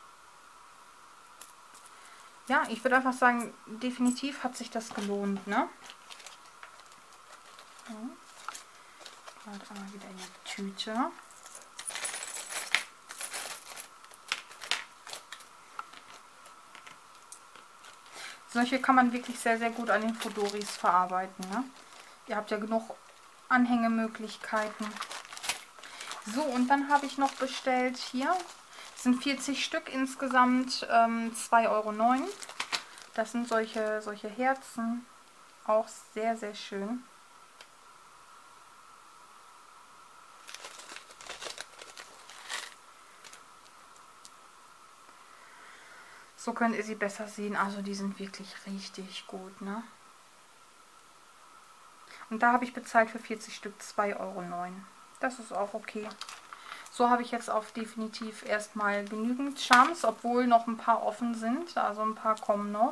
Speaker 1: Ja, ich würde einfach sagen, definitiv hat sich das gelohnt, ne? Ja. Gerade einmal wieder in die Tüte. Solche kann man wirklich sehr, sehr gut an den Fudoris verarbeiten, ne? Ihr habt ja genug Anhängemöglichkeiten. So, und dann habe ich noch bestellt hier. Das sind vierzig Stück insgesamt, ähm, zwei Euro neun. Das sind solche, solche Herzen. Auch sehr, sehr schön. So könnt ihr sie besser sehen. Also die sind wirklich richtig gut, ne? Und da habe ich bezahlt für vierzig Stück zwei Euro neun. Das ist auch okay. So habe ich jetzt auf definitiv erstmal genügend Charms, obwohl noch ein paar offen sind. Also ein paar kommen noch.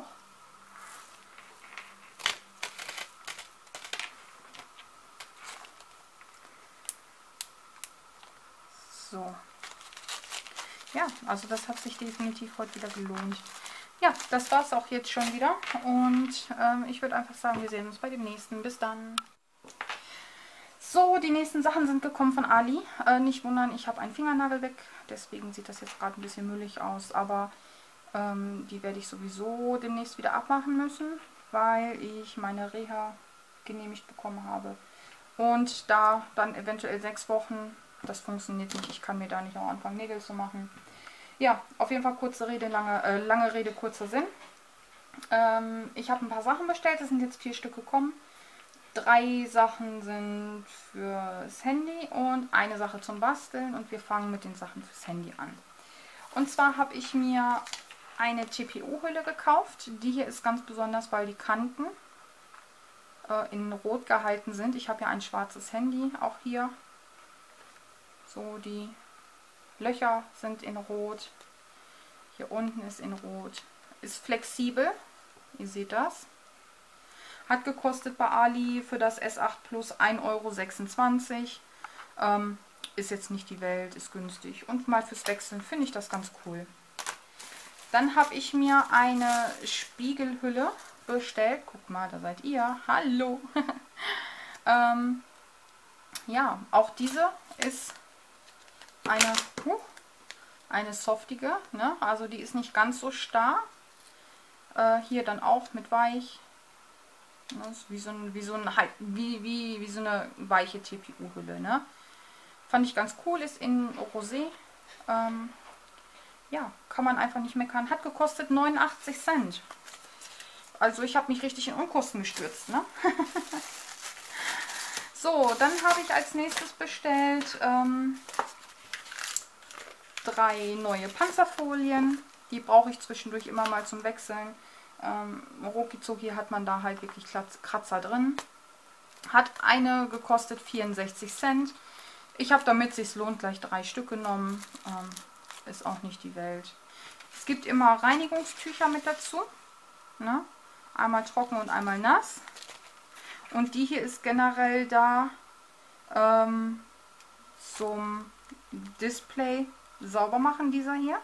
Speaker 1: So. ja, also das hat sich definitiv heute wieder gelohnt. Ja, das war es auch jetzt schon wieder. Und ähm, ich würde einfach sagen, wir sehen uns bei dem nächsten. Bis dann. So, die nächsten Sachen sind gekommen von Ali. Äh, nicht wundern, ich habe einen Fingernagel weg. Deswegen sieht das jetzt gerade ein bisschen müllig aus. Aber ähm, die werde ich sowieso demnächst wieder abmachen müssen, weil ich meine Reha genehmigt bekommen habe. Und da dann eventuell sechs Wochen, das funktioniert nicht. Ich kann mir da nicht am Anfang Nägel zu machen. Ja, auf jeden Fall kurze Rede, lange, äh, lange Rede, kurzer Sinn. Ähm, ich habe ein paar Sachen bestellt, es sind jetzt vier Stück gekommen. Drei Sachen sind fürs Handy und eine Sache zum Basteln. Und wir fangen mit den Sachen fürs Handy an. Und zwar habe ich mir eine T P U-Hülle gekauft. Die hier ist ganz besonders, weil die Kanten äh, in Rot gehalten sind. Ich habe ja ein schwarzes Handy, auch hier. So, die Löcher sind in Rot. Hier unten ist in Rot. Ist flexibel. Ihr seht das. Hat gekostet bei Ali für das S acht Plus ein Euro sechsundzwanzig. Ähm, ist jetzt nicht die Welt, ist günstig. Und mal fürs Wechseln finde ich das ganz cool. Dann habe ich mir eine Spiegelhülle bestellt. Guckt mal, da seid ihr. Hallo. ähm, ja, auch diese ist eine, uh, eine softige. Ne? Also die ist nicht ganz so starr. Äh, hier dann auch mit weich. Das ist wie so, ein, wie, so ein, wie, wie, wie so eine weiche T P U-Hülle. Ne? Fand ich ganz cool, ist in Rosé. Ähm, ja, kann man einfach nicht meckern. Hat gekostet neunundachtzig Cent. Also ich habe mich richtig in Unkosten gestürzt. Ne? So, dann habe ich als nächstes bestellt ähm, drei neue Panzerfolien. Die brauche ich zwischendurch immer mal zum Wechseln. Ähm, Rucki-Zucki hat man da halt wirklich Kratzer drin. Hat eine gekostet vierundsechzig Cent. Ich habe, damit es sich lohnt, gleich drei Stück genommen. Ähm, ist auch nicht die Welt. Es gibt immer Reinigungstücher mit dazu. Ne? Einmal trocken und einmal nass. Und die hier ist generell da ähm, zum Display sauber machen, dieser hier.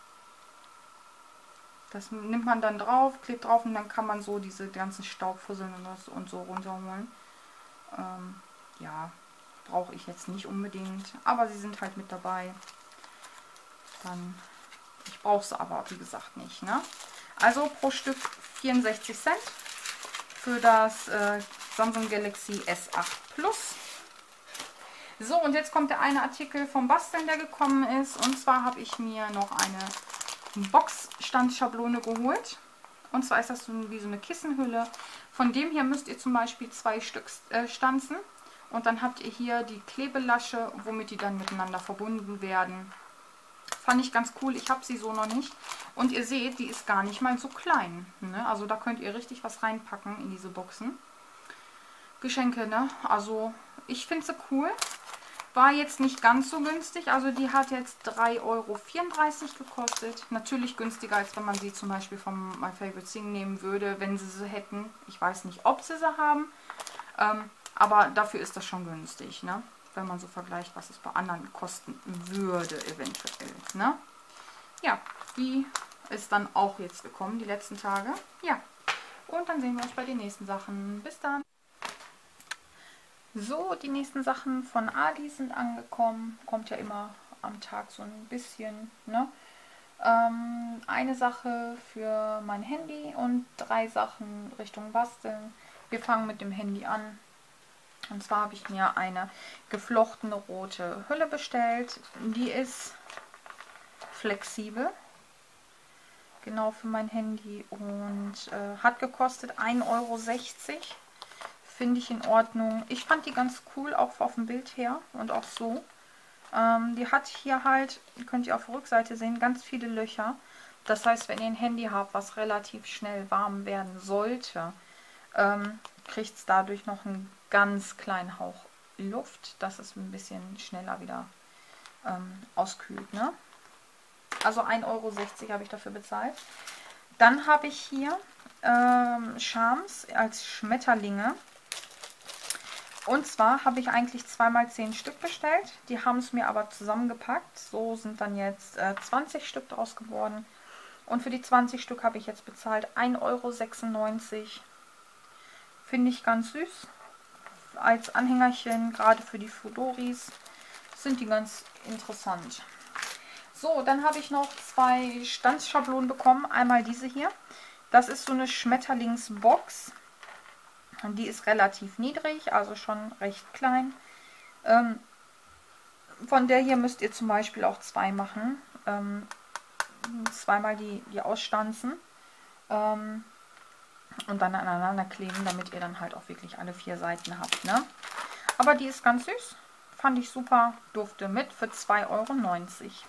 Speaker 1: Das nimmt man dann drauf, klebt drauf und dann kann man so diese ganzen Staubfusseln und, das und so runterholen. Ähm, ja, brauche ich jetzt nicht unbedingt, aber sie sind halt mit dabei. Dann, ich brauche sie aber, wie gesagt, nicht. Ne? Also pro Stück vierundsechzig Cent für das äh, Samsung Galaxy S acht Plus. So, und jetzt kommt der eine Artikel vom Basteln, der gekommen ist. Und zwar habe ich mir noch eine Boxstandschablone geholt. Und zwar ist das so wie so eine Kissenhülle. Von dem hier müsst ihr zum Beispiel zwei Stück äh, stanzen. Und dann habt ihr hier die Klebelasche, womit die dann miteinander verbunden werden. Fand ich ganz cool. Ich habe sie so noch nicht. Und ihr seht, die ist gar nicht mal so klein. Ne? Also da könnt ihr richtig was reinpacken in diese Boxen. Geschenke, ne? Also ich finde sie cool. War jetzt nicht ganz so günstig, also die hat jetzt drei Euro vierunddreißig gekostet. Natürlich günstiger, als wenn man sie zum Beispiel vom My Favorite Thing nehmen würde, wenn sie sie hätten. Ich weiß nicht, ob sie sie haben, ähm, aber dafür ist das schon günstig, ne? Wenn man so vergleicht, was es bei anderen kosten würde eventuell. Ne? Ja, die ist dann auch jetzt gekommen, die letzten Tage. Ja, und dann sehen wir uns bei den nächsten Sachen. Bis dann! So, die nächsten Sachen von Ali sind angekommen. Kommt ja immer am Tag so ein bisschen. Ne? Ähm, eine Sache für mein Handy und drei Sachen Richtung Basteln. Wir fangen mit dem Handy an. Und zwar habe ich mir eine geflochtene rote Hülle bestellt. Die ist flexibel. Genau für mein Handy. Und äh, hat gekostet ein Euro sechzig. Finde ich in Ordnung. Ich fand die ganz cool, auch auf dem Bild her und auch so. Ähm, die hat hier halt, könnt ihr auf der Rückseite sehen, ganz viele Löcher. Das heißt, wenn ihr ein Handy habt, was relativ schnell warm werden sollte, ähm, kriegt es dadurch noch einen ganz kleinen Hauch Luft, dass es ein bisschen schneller wieder ähm, auskühlt. Ne? Also ein Euro sechzig habe ich dafür bezahlt. Dann habe ich hier ähm, Charms als Schmetterlinge. Und zwar habe ich eigentlich zweimal zehn Stück bestellt. Die haben es mir aber zusammengepackt. So sind dann jetzt äh, zwanzig Stück draus geworden. Und für die zwanzig Stück habe ich jetzt bezahlt ein Euro sechsundneunzig. Finde ich ganz süß. Als Anhängerchen, gerade für die Fudoris, sind die ganz interessant. So, dann habe ich noch zwei Stanzschablonen bekommen. Einmal diese hier. Das ist so eine Schmetterlingsbox. Die ist relativ niedrig, also schon recht klein. Ähm, von der hier müsst ihr zum Beispiel auch zwei machen. Ähm, zweimal die, die ausstanzen. Ähm, und dann aneinander kleben, damit ihr dann halt auch wirklich alle vier Seiten habt. Ne? Aber die ist ganz süß. Fand ich super. Durfte mit für zwei Euro neunzig.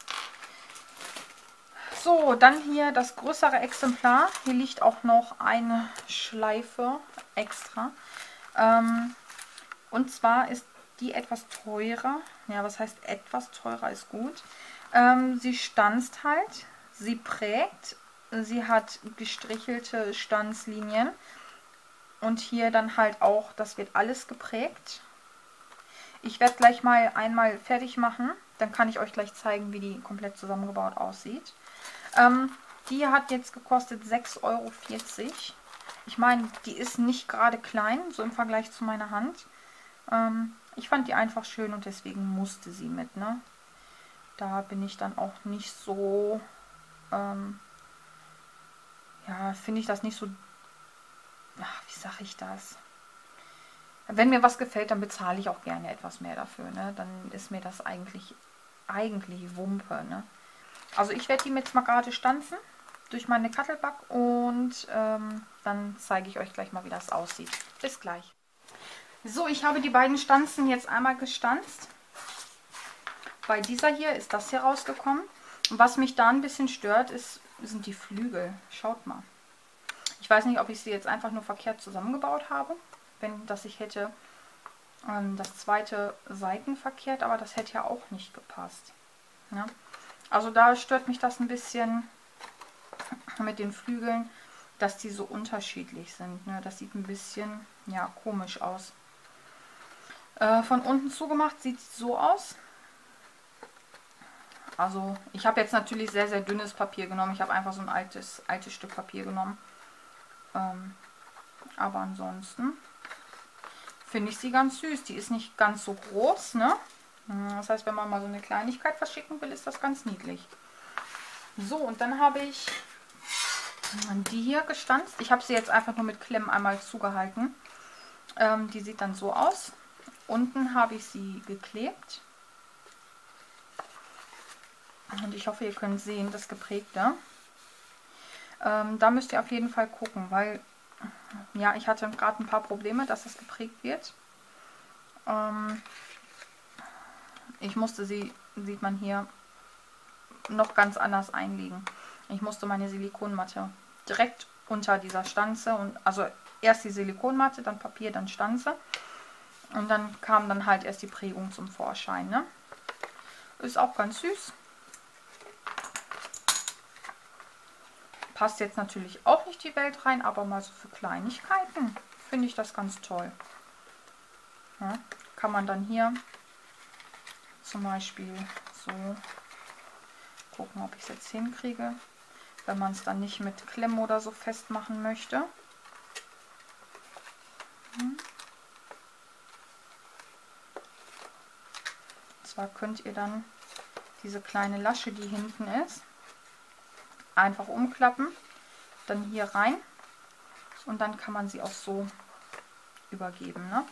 Speaker 1: So, dann hier das größere Exemplar. Hier liegt auch noch eine Schleife extra. Ähm, und zwar ist die etwas teurer. Ja, was heißt etwas teurer ist gut. Ähm, sie stanzt halt. Sie prägt. Sie hat gestrichelte Stanzlinien. Und hier dann halt auch, das wird alles geprägt. Ich werde gleich mal einmal fertig machen. Dann kann ich euch gleich zeigen, wie die komplett zusammengebaut aussieht. Ähm, die hat jetzt gekostet sechs Euro vierzig. Ich meine, die ist nicht gerade klein, so im Vergleich zu meiner Hand. Ähm, ich fand die einfach schön und deswegen musste sie mit. Ne? Da bin ich dann auch nicht so... Ähm, ja, finde ich das nicht so... Ach, wie sage ich das? Wenn mir was gefällt, dann bezahle ich auch gerne etwas mehr dafür. Ne? Dann ist mir das eigentlich, eigentlich Wumpe. Ne? Also ich werde die jetzt mal gerade stanzen durch meine Kattelback und ähm, dann zeige ich euch gleich mal, wie das aussieht. Bis gleich. So, ich habe die beiden Stanzen jetzt einmal gestanzt. Bei dieser hier ist das hier rausgekommen. Und was mich da ein bisschen stört, ist, sind die Flügel. Schaut mal. Ich weiß nicht, ob ich sie jetzt einfach nur verkehrt zusammengebaut habe. Wenn das ich hätte ähm, das zweite Seiten verkehrt, aber das hätte ja auch nicht gepasst. Ja? Also da stört mich das ein bisschen mit den Flügeln, dass die so unterschiedlich sind. Ne? Das sieht ein bisschen ja, komisch aus. Äh, von unten zugemacht sieht es so aus. Also ich habe jetzt natürlich sehr, sehr dünnes Papier genommen. Ich habe einfach so ein altes, altes Stück Papier genommen. Ähm, aber ansonsten finde ich sie ganz süß. Die ist nicht ganz so groß, ne? Das heißt, wenn man mal so eine Kleinigkeit verschicken will, ist das ganz niedlich. So, und dann habe ich die hier gestanzt. Ich habe sie jetzt einfach nur mit Klemmen einmal zugehalten. Ähm, die sieht dann so aus. Unten habe ich sie geklebt. Und ich hoffe, ihr könnt sehen, das Geprägte. Ähm, da müsst ihr auf jeden Fall gucken, weil ja, ich hatte gerade ein paar Probleme, dass das geprägt wird. Ähm, ich musste sie, sieht man hier, noch ganz anders einlegen. Ich musste meine Silikonmatte direkt unter dieser Stanze, und also erst die Silikonmatte, dann Papier, dann Stanze. Und dann kam dann halt erst die Prägung zum Vorschein. Ne? Ist auch ganz süß. Passt jetzt natürlich auch nicht die Welt rein, aber mal so für Kleinigkeiten finde ich das ganz toll. Ja, kann man dann hier zum Beispiel so gucken, ob ich es jetzt hinkriege, wenn man es dann nicht mit Klemmen oder so festmachen möchte. Hm. Und zwar könnt ihr dann diese kleine Lasche, die hinten ist, einfach umklappen, dann hier rein und dann kann man sie auch so übergeben. Ne?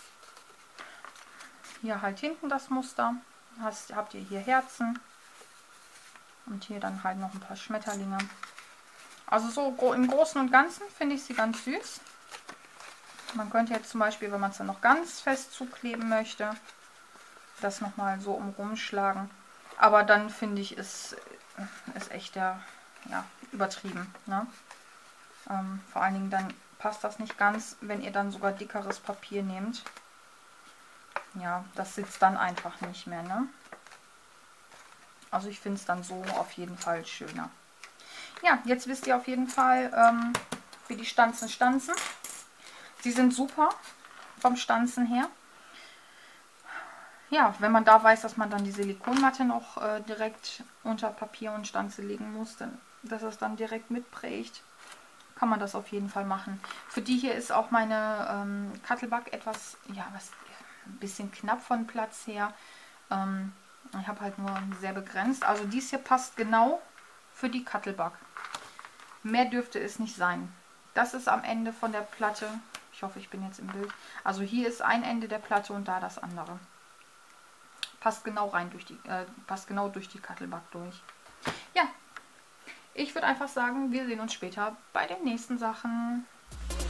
Speaker 1: Hier halt hinten das Muster, Hast, habt ihr hier Herzen und hier dann halt noch ein paar Schmetterlinge. Also so im Großen und Ganzen finde ich sie ganz süß. Man könnte jetzt zum Beispiel, wenn man es dann noch ganz fest zukleben möchte, das nochmal so umrumschlagen. Aber dann finde ich, ist, ist echt der, ja, übertrieben. Ne? Ähm, vor allen Dingen dann passt das nicht ganz, wenn ihr dann sogar dickeres Papier nehmt. Ja, das sitzt dann einfach nicht mehr. Ne? Also ich finde es dann so auf jeden Fall schöner. Ja, jetzt wisst ihr auf jeden Fall, ähm, wie die Stanzen stanzen. Sie sind super. vom Stanzen her. Ja, wenn man da weiß, dass man dann die Silikonmatte noch äh, direkt unter Papier und Stanze legen muss, dann, dass es dann direkt mitprägt, kann man das auf jeden Fall machen. Für die hier ist auch meine ähm, Cuttlebug etwas, ja, was ein bisschen knapp von Platz her. Ähm, ich habe halt nur sehr begrenzt. Also dies hier passt genau für die Cuttlebug. Mehr dürfte es nicht sein. Das ist am Ende von der Platte. Ich hoffe, ich bin jetzt im Bild. Also hier ist ein Ende der Platte und da das andere. Passt genau rein durch die, äh, passt genau durch die Cuttlebug durch. Ja, ich würde einfach sagen, wir sehen uns später bei den nächsten Sachen.